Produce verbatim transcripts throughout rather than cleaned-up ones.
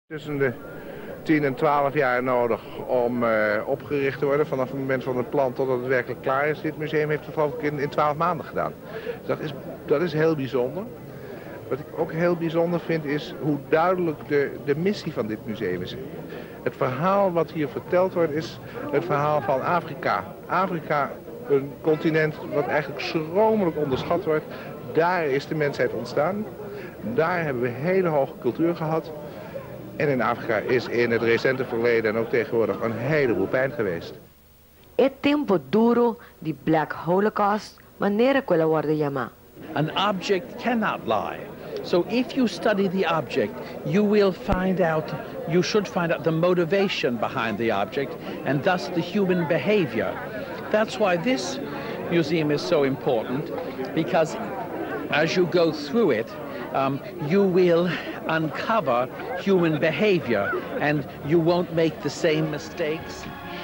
Tussen de tien en twaalf jaar nodig om uh, opgericht te worden. Vanaf het moment van het plan totdat het werkelijk klaar is. Dit museum heeft het geloof ik in, in twaalf maanden gedaan. Dus dat is, dat is heel bijzonder. Wat ik ook heel bijzonder vind is hoe duidelijk de, de missie van dit museum is. Het verhaal wat hier verteld wordt is het verhaal van Afrika. Afrika, een continent wat eigenlijk schromelijk onderschat wordt. Daar is de mensheid ontstaan. Daar hebben we hele hoge cultuur gehad. En in Afrika is in het recente verleden en ook tegenwoordig een heleboel pijn geweest. É tempo duro de Black Holocaust, maneira quella worden chama. An object cannot lie. So if you study the object, you will find out, you should find out the motivation behind the object and thus the human behavior. That's why this museum is so important, because as you go through it, um, you will uncover human behavior and you won't make the same mistakes.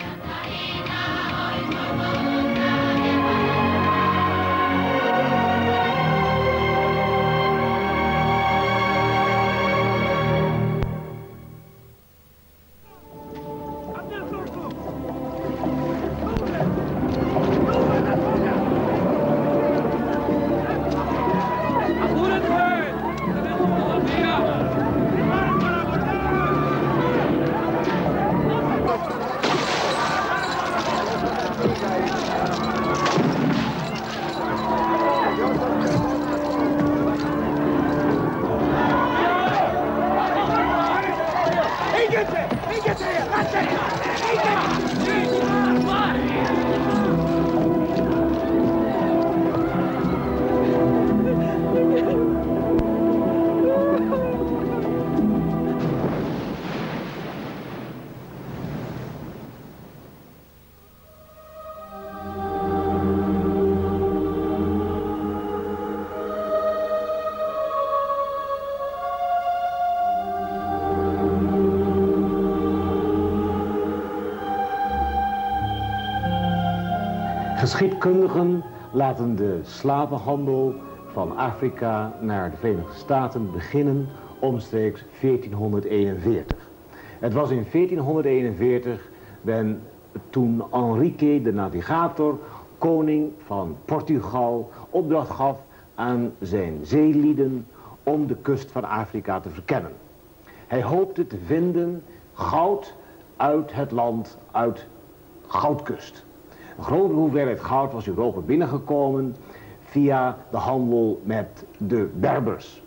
Geschiedkundigen laten de slavenhandel van Afrika naar de Verenigde Staten beginnen omstreeks veertienhonderdeenenveertig. Het was in veertienhonderdeenenveertig ben toen Henrique de Navigator, koning van Portugal, opdracht gaf aan zijn zeelieden om de kust van Afrika te verkennen. Hij hoopte te vinden goud uit het land, uit Goudkust. Een grote hoeveelheid goud was Europa binnengekomen via de handel met de Berbers.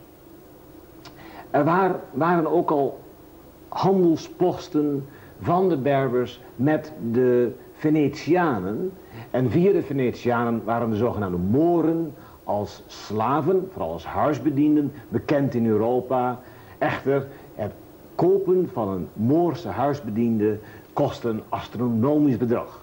Er waar, waren ook al handelsposten van de Berbers met de Venetianen. En via de Venetianen waren de zogenaamde Moren als slaven, vooral als huisbedienden, bekend in Europa. Echter, het kopen van een Moorse huisbediende kostte een astronomisch bedrag.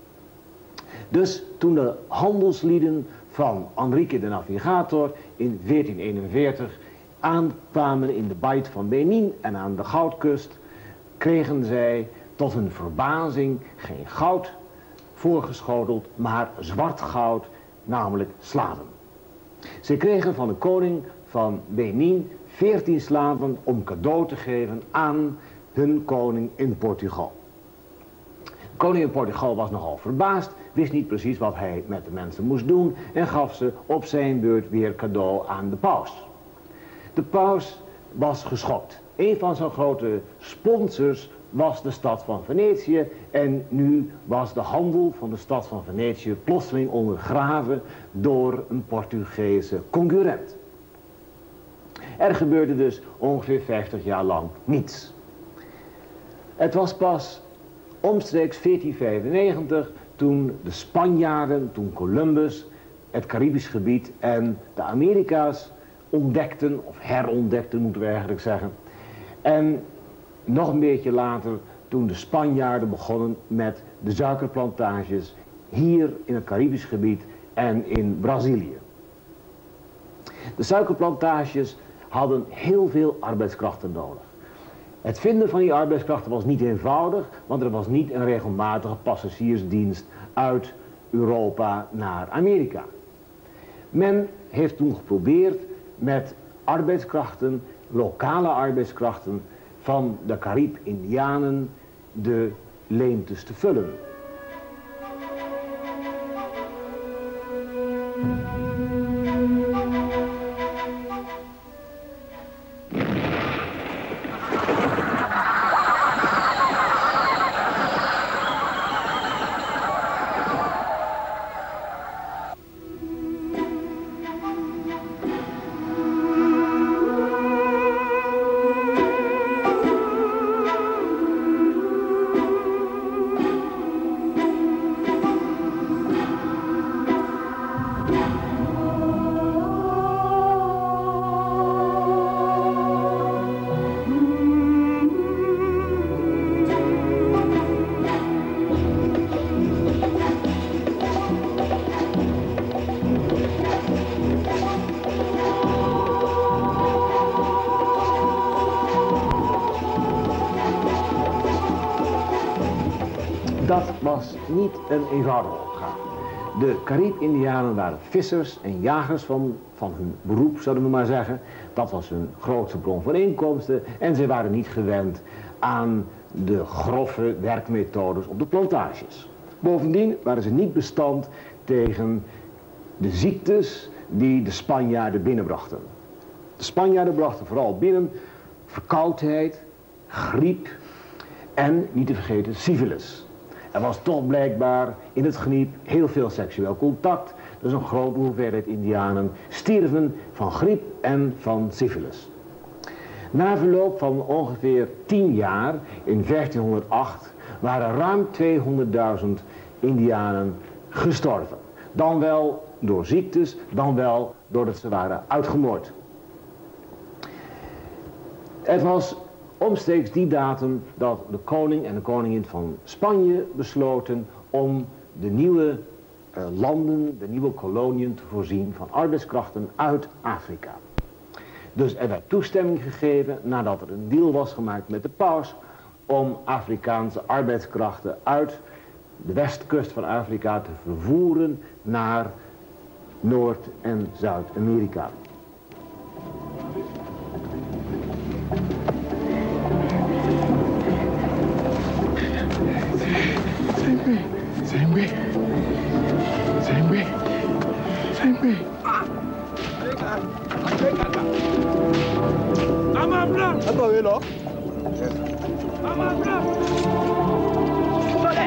Dus toen de handelslieden van Henrique de Navigator in veertienhonderdeenenveertig aankwamen in de Bight van Benin en aan de Goudkust, kregen zij tot hun verbazing geen goud voorgeschoteld, maar zwart goud, namelijk slaven. Zij kregen van de koning van Benin veertien slaven om cadeau te geven aan hun koning in Portugal. De koning in Portugal was nogal verbaasd, wist niet precies wat hij met de mensen moest doen en gaf ze op zijn beurt weer cadeau aan de paus. De paus was geschokt. Een van zijn grote sponsors was de stad van Venetië en nu was de handel van de stad van Venetië plotseling ondergraven door een Portugese concurrent. Er gebeurde dus ongeveer vijftig jaar lang niets. Het was pas omstreeks veertienhonderdvijfennegentig toen de Spanjaarden, toen Columbus, het Caribisch gebied en de Amerika's ontdekten, of herontdekten moeten we eigenlijk zeggen. En nog een beetje later toen de Spanjaarden begonnen met de suikerplantages hier in het Caribisch gebied en in Brazilië. De suikerplantages hadden heel veel arbeidskrachten nodig. Het vinden van die arbeidskrachten was niet eenvoudig, want er was niet een regelmatige passagiersdienst uit Europa naar Amerika. Men heeft toen geprobeerd met arbeidskrachten, lokale arbeidskrachten, van de Caribe-Indianen de leemtes te vullen. Dat was niet een eenvoudige opgave. De Caribe-Indianen waren vissers en jagers van, van hun beroep, zouden we maar zeggen. Dat was hun grootste bron van inkomsten en ze waren niet gewend aan de grove werkmethodes op de plantages. Bovendien waren ze niet bestand tegen de ziektes die de Spanjaarden binnenbrachten. De Spanjaarden brachten vooral binnen verkoudheid, griep en, niet te vergeten, syfilis. Er was toch blijkbaar in het geniep heel veel seksueel contact. Dus een grote hoeveelheid Indianen stierven van griep en van syfilis. Na verloop van ongeveer tien jaar, in vijftienhonderdacht, waren ruim tweehonderdduizend Indianen gestorven. Dan wel door ziektes, dan wel doordat ze waren uitgemoord. Het was omstreeks die datum dat de koning en de koningin van Spanje besloten om de nieuwe uh, landen, de nieuwe koloniën te voorzien van arbeidskrachten uit Afrika. Dus er werd toestemming gegeven nadat er een deal was gemaakt met de paus om Afrikaanse arbeidskrachten uit de westkust van Afrika te vervoeren naar Noord- en Zuid-Amerika. Same way. Same way. Same way. Mama blanc. Attends, là. Mama blanc. Soleil.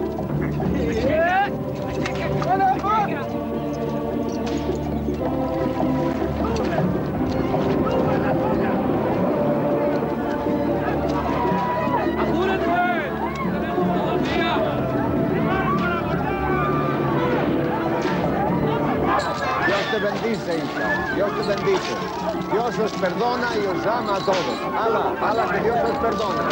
Dios te bendice, hija. Dios te bendice. Dios os perdona y os ama a todos. Ala, ala, que Dios os perdona.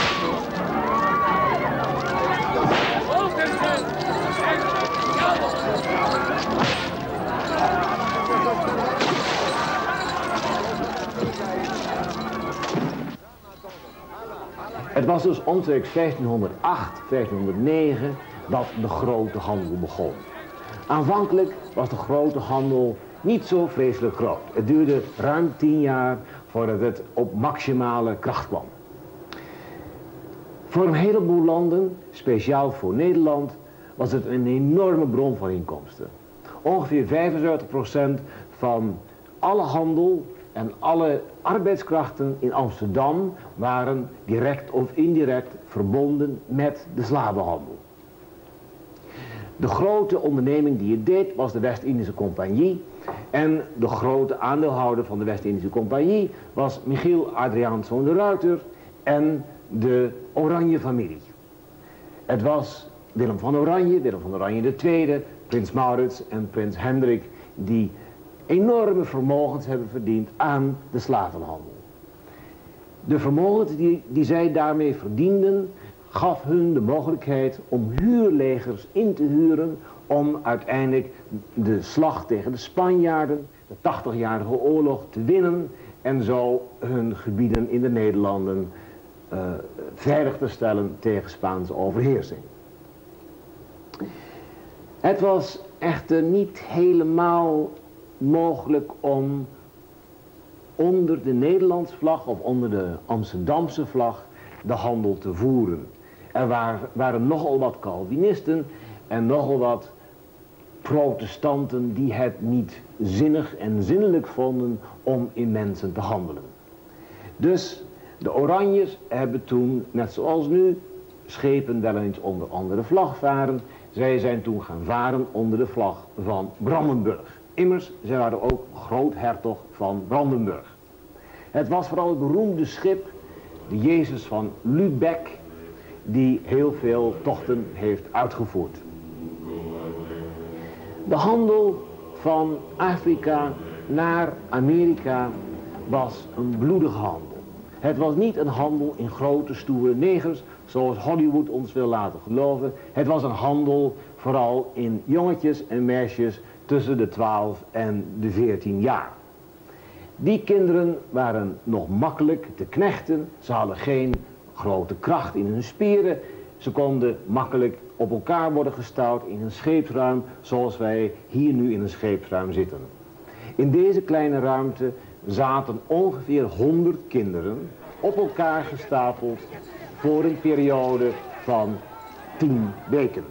Het was dus omstreeks vijftienhonderdacht, vijftienhonderdnegen dat de grote handel begon. Aanvankelijk was de grote handel niet zo vreselijk groot. Het duurde ruim tien jaar voordat het op maximale kracht kwam. Voor een heleboel landen, speciaal voor Nederland, was het een enorme bron van inkomsten. Ongeveer vijfenzeventig procent van alle handel en alle arbeidskrachten in Amsterdam waren direct of indirect verbonden met de slavenhandel. De grote onderneming die het deed was de West-Indische Compagnie. En de grote aandeelhouder van de West-Indische Compagnie was Michiel Adriaanszoon de Ruyter en de Oranje familie. Het was Willem van Oranje, Willem van Oranje de Tweede, prins Maurits en prins Hendrik die enorme vermogens hebben verdiend aan de slavenhandel. De vermogens die, die zij daarmee verdienden gaf hun de mogelijkheid om huurlegers in te huren om uiteindelijk de slag tegen de Spanjaarden, de tachtigjarige oorlog, te winnen en zo hun gebieden in de Nederlanden uh, veilig te stellen tegen Spaanse overheersing. Het was echter niet helemaal mogelijk om onder de Nederlandse vlag of onder de Amsterdamse vlag de handel te voeren. Er waren, waren nogal wat Calvinisten en nogal wat protestanten die het niet zinnig en zinnelijk vonden om in mensen te handelen. Dus de Oranjes hebben toen, net zoals nu, schepen wel eens onder andere vlag varen. Zij zijn toen gaan varen onder de vlag van Brandenburg. Immers, zij waren ook groothertog van Brandenburg. Het was vooral het beroemde schip, de Jezus van Lübeck, die heel veel tochten heeft uitgevoerd. De handel van Afrika naar Amerika was een bloedige handel. Het was niet een handel in grote stoere negers, zoals Hollywood ons wil laten geloven. Het was een handel vooral in jongetjes en meisjes tussen de twaalf en de veertien jaar. Die kinderen waren nog makkelijk te knechten, ze hadden geen grote kracht in hun spieren. Ze konden makkelijk op elkaar worden gestouwd in een scheepsruim, zoals wij hier nu in een scheepsruim zitten. In deze kleine ruimte zaten ongeveer honderd kinderen op elkaar gestapeld voor een periode van tien weken.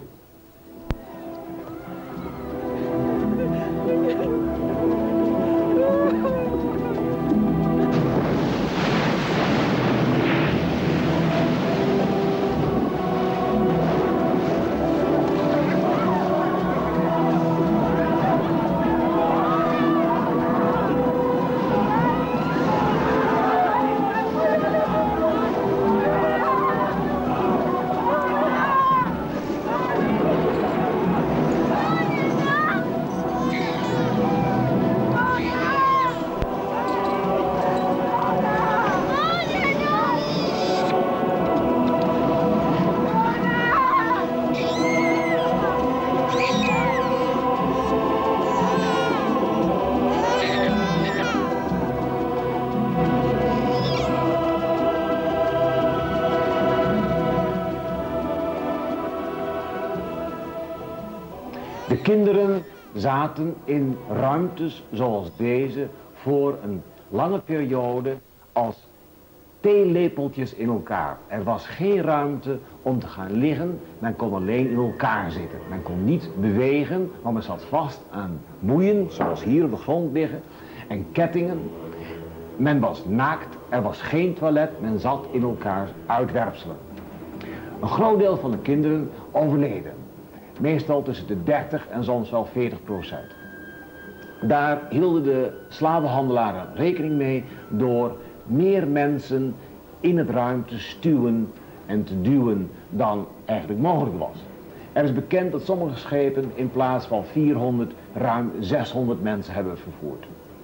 De kinderen zaten in ruimtes zoals deze voor een lange periode als theelepeltjes in elkaar. Er was geen ruimte om te gaan liggen, men kon alleen in elkaar zitten. Men kon niet bewegen, want men zat vast aan boeien, zoals hier op de grond liggen, en kettingen. Men was naakt, er was geen toilet, men zat in elkaars uitwerpselen. Een groot deel van de kinderen overleden. Meestal tussen de dertig en soms wel veertig procent. Daar hielden de slavenhandelaren rekening mee door meer mensen in het ruim te stuwen en te duwen dan eigenlijk mogelijk was. Er is bekend dat sommige schepen in plaats van vierhonderd ruim zeshonderd mensen hebben vervoerd.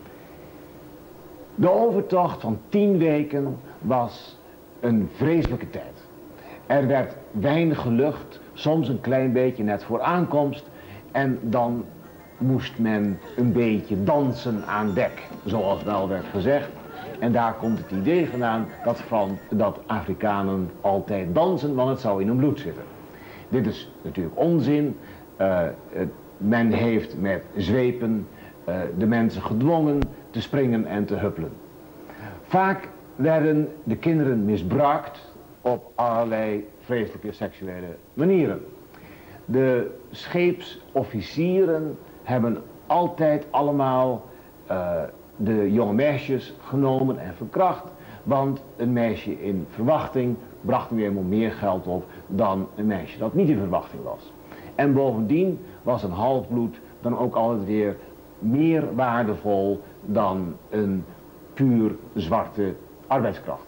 De overtocht van tien weken was een vreselijke tijd. Er werd weinig gelucht, soms een klein beetje net voor aankomst en dan moest men een beetje dansen aan dek, zoals wel werd gezegd. En daar komt het idee vandaan dat, van, dat Afrikanen altijd dansen, want het zou in hun bloed zitten. Dit is natuurlijk onzin. Uh, het, men heeft met zwepen uh, de mensen gedwongen te springen en te huppelen. Vaak werden de kinderen misbruikt op allerlei vreselijke seksuele manieren. De scheepsofficieren hebben altijd allemaal uh, de jonge meisjes genomen en verkracht, want een meisje in verwachting bracht nu eenmaal meer geld op dan een meisje dat niet in verwachting was. En bovendien was een halfbloed dan ook altijd weer meer waardevol dan een puur zwarte arbeidskracht.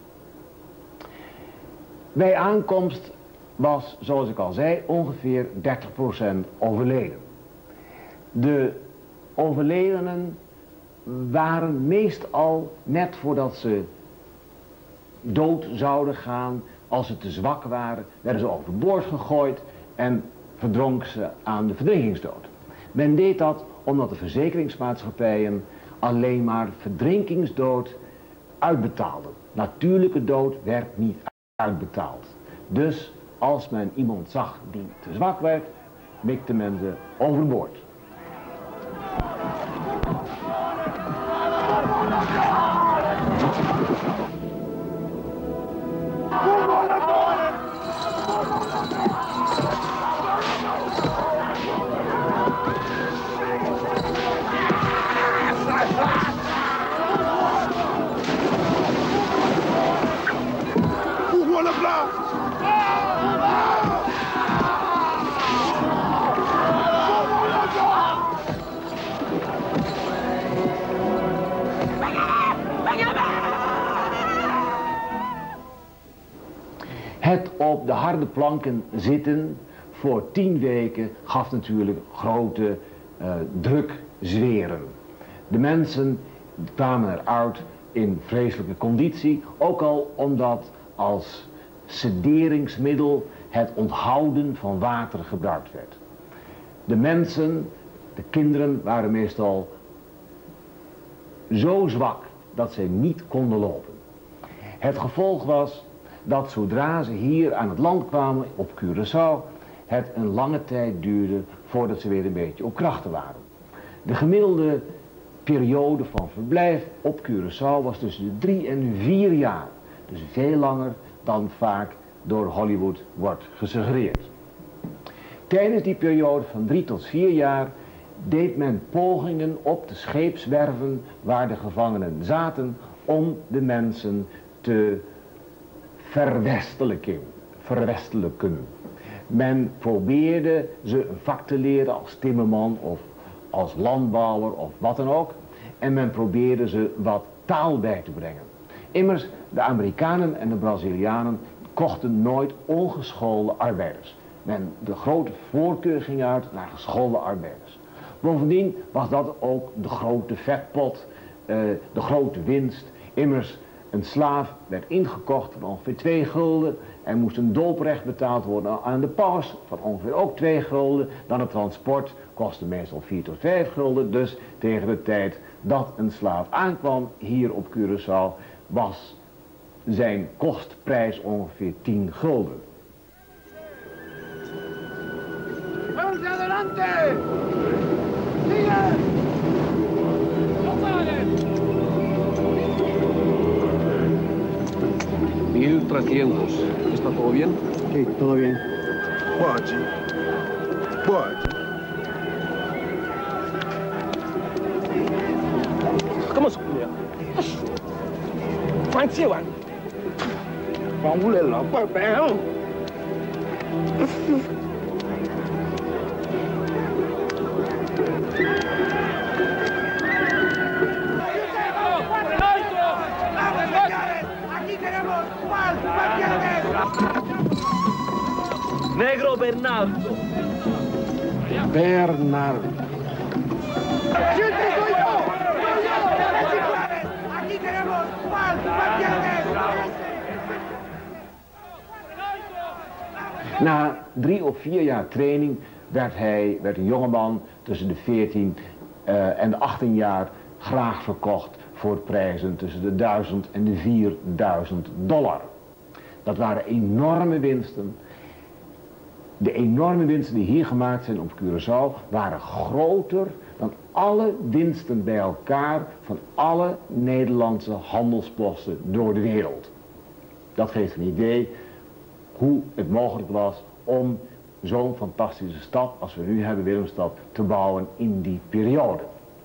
Bij aankomst was, zoals ik al zei, ongeveer dertig procent overleden. De overledenen waren meestal net voordat ze dood zouden gaan, als ze te zwak waren, werden ze overboord gegooid en verdronk ze aan de verdrinkingsdood. Men deed dat omdat de verzekeringsmaatschappijen alleen maar verdrinkingsdood uitbetaalden. Natuurlijke dood werd niet uitbetaald. Dus als men iemand zag die te zwak werd, mikte men ze overboord. Kom Het op de harde planken zitten voor tien weken gaf natuurlijk grote uh, druk zweren. De mensen kwamen eruit in vreselijke conditie, ook al omdat als sederingsmiddel het onthouden van water gebruikt werd. De mensen, de kinderen, waren meestal zo zwak dat ze niet konden lopen. Het gevolg was dat zodra ze hier aan het land kwamen op Curaçao, het een lange tijd duurde voordat ze weer een beetje op krachten waren. De gemiddelde periode van verblijf op Curaçao was tussen de drie en vier jaar. Dus veel langer dan vaak door Hollywood wordt gesuggereerd. Tijdens die periode van drie tot vier jaar deed men pogingen op de scheepswerven waar de gevangenen zaten om de mensen te verwestelijken. verwestelijken. Men probeerde ze een vak te leren als timmerman of als landbouwer of wat dan ook. En men probeerde ze wat taal bij te brengen. Immers, de Amerikanen en de Brazilianen kochten nooit ongeschoolde arbeiders. Men, de grote voorkeur ging uit naar geschoolde arbeiders. Bovendien was dat ook de grote vetpot, uh, de grote winst. Immers, een slaaf werd ingekocht van ongeveer twee gulden. Er moest een dooprecht betaald worden aan de paus van ongeveer ook twee gulden. Dan het transport kostte meestal vier tot vijf gulden. Dus tegen de tijd dat een slaaf aankwam hier op Curaçao was zijn kostprijs ongeveer tien gulden. ¡Vamos adelante! ¡Sigue! mil trescientos. ¿Está todo bien? Sí, todo bien. Pode. Pode. ¿Cómo se puede? Juan Chihuahua. Juan Wulela, pues peón. Negro Bernardo. Bernardo. Aquí tenemos Juan Vázquez. Na drie of vier jaar training werd hij, werd een jongeman tussen de veertien uh, en de achttien jaar graag verkocht voor prijzen tussen de duizend en de vierduizend dollar. Dat waren enorme winsten. De enorme winsten die hier gemaakt zijn op Curaçao waren groter dan alle winsten bij elkaar van alle Nederlandse handelsposten door de wereld. Dat geeft een idee hoe het mogelijk was om zo'n fantastische stad als we nu hebben, Willemstad, te bouwen in die periode.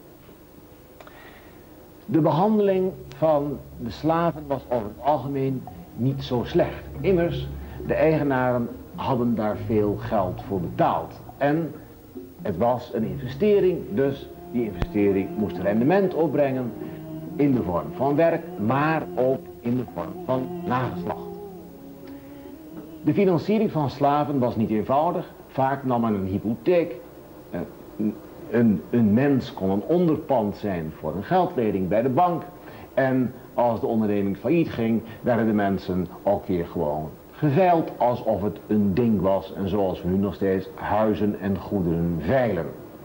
De behandeling van de slaven was over het algemeen niet zo slecht. Immers, de eigenaren hadden daar veel geld voor betaald. En het was een investering, dus die investering moest rendement opbrengen in de vorm van werk, maar ook in de vorm van nageslacht. De financiering van slaven was niet eenvoudig. Vaak nam men een hypotheek. Een, een, een mens kon een onderpand zijn voor een geldlening bij de bank. En als de onderneming failliet ging, werden de mensen ook weer gewoon geveild alsof het een ding was. En zoals we nu nog steeds huizen en goederen veilen.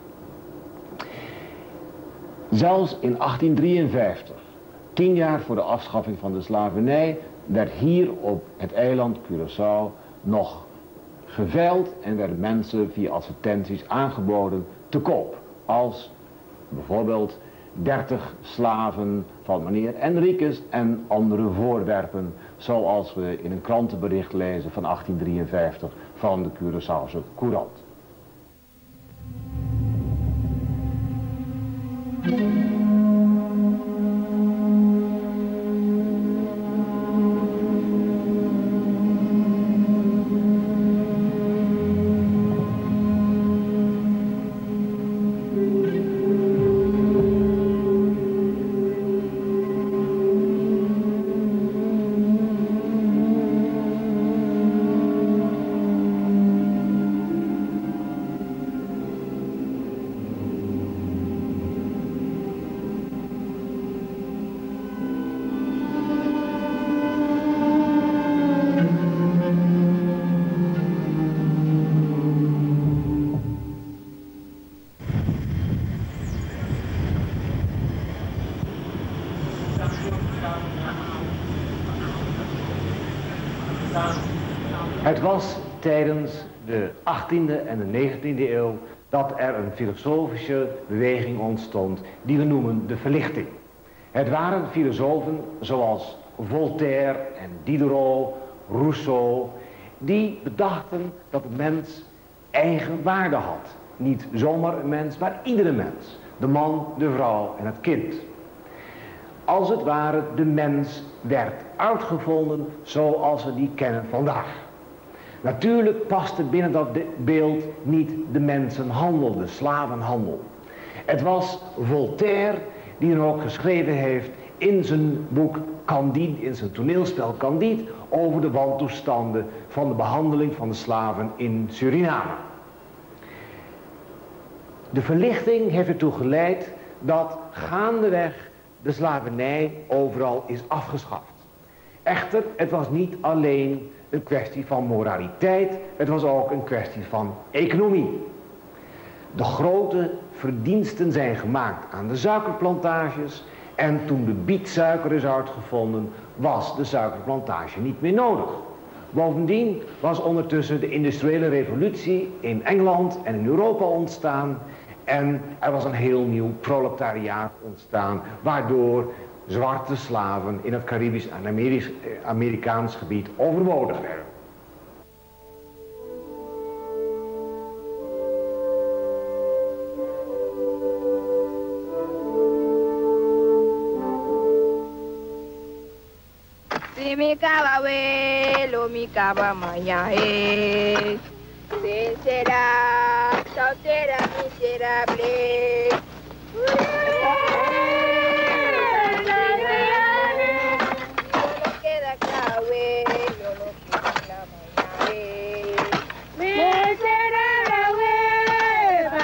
Zelfs in achttien drieënvijftig, tien jaar voor de afschaffing van de slavernij, werd hier op het eiland Curaçao nog geveild en werden mensen via advertenties aangeboden te koop. Als bijvoorbeeld dertig slaven van meneer Enriquez en andere voorwerpen, zoals we in een krantenbericht lezen van achttien drieënvijftig van de Curaçaose Courant. Het was tijdens de achttiende en de negentiende eeuw dat er een filosofische beweging ontstond die we noemen de verlichting. Het waren filosofen zoals Voltaire en Diderot, Rousseau, die bedachten dat de mens eigen waarde had. Niet zomaar een mens, maar iedere mens. De man, de vrouw en het kind. Als het ware de mens werd uitgevonden zoals we die kennen vandaag. Natuurlijk paste binnen dat beeld niet de mensenhandel, de slavenhandel. Het was Voltaire die er ook geschreven heeft in zijn boek Candide, in zijn toneelspel Candide, over de wantoestanden van de behandeling van de slaven in Suriname. De verlichting heeft ertoe geleid dat gaandeweg de slavernij overal is afgeschaft. Echter, het was niet alleen een kwestie van moraliteit, het was ook een kwestie van economie. De grote verdiensten zijn gemaakt aan de suikerplantages en toen de bietsuiker is uitgevonden, was de suikerplantage niet meer nodig. Bovendien was ondertussen de industriële revolutie in Engeland en in Europa ontstaan en er was een heel nieuw proletariaat ontstaan, waardoor zwarte slaven in het Caribisch en Amerisch, Amerikaans gebied overbodig werden. Si mi cava abuelo, mi cava mañana es. Se será, soltera miserable. No queda abuelo, no queda mañana es. Miserable abuelo,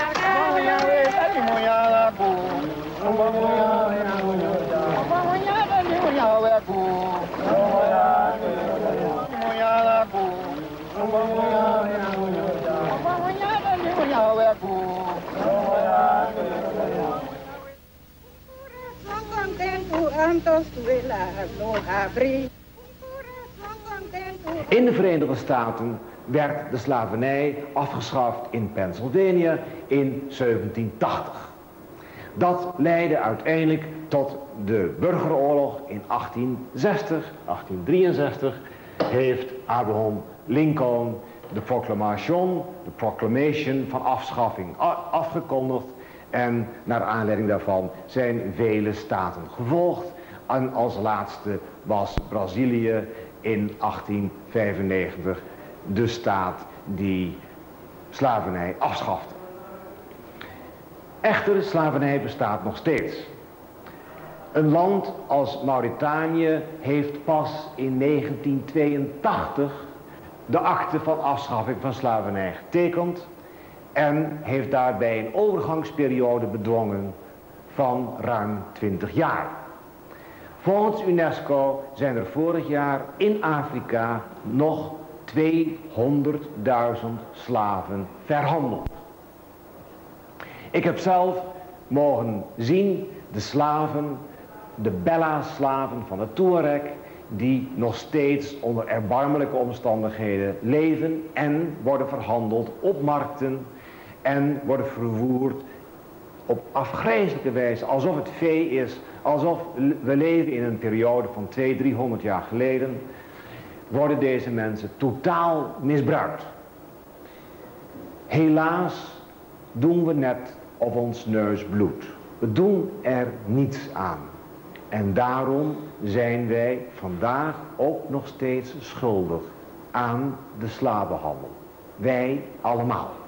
In de Verenigde Staten werd de slavernij afgeschaft in Pennsylvania in zeventien tachtig. Dat leidde uiteindelijk tot de burgeroorlog in achttien zestig, achttien drieënzestig heeft Abraham Lincoln de proclamation, de proclamation van afschaffing afgekondigd en naar aanleiding daarvan zijn vele staten gevolgd. En als laatste was Brazilië in achttien vijfennegentig de staat die slavernij afschafte. Echter, slavernij bestaat nog steeds. Een land als Mauritanië heeft pas in negentien tweeëntachtig de akte van afschaffing van slavernij getekend en heeft daarbij een overgangsperiode bedwongen van ruim twintig jaar. Volgens UNESCO zijn er vorig jaar in Afrika nog tweehonderdduizend slaven verhandeld. Ik heb zelf mogen zien de slaven, de Bella-slaven van de Touareg, die nog steeds onder erbarmelijke omstandigheden leven en worden verhandeld op markten en worden vervoerd op afgrijzelijke wijze, alsof het vee is, alsof we leven in een periode van tweehonderd, driehonderd jaar geleden, worden deze mensen totaal misbruikt. Helaas doen we net of ons neus bloedt. We doen er niets aan. En daarom zijn wij vandaag ook nog steeds schuldig aan de slavenhandel. Wij allemaal.